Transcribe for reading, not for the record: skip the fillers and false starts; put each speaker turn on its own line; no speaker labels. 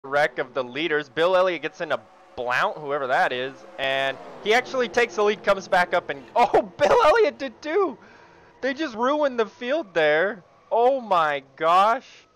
wreck of the leaders. Bill Elliott gets into Blount, whoever that is, and he actually takes the lead, comes back up, and oh, Bill Elliott did too. They just ruined the field there. Oh my gosh.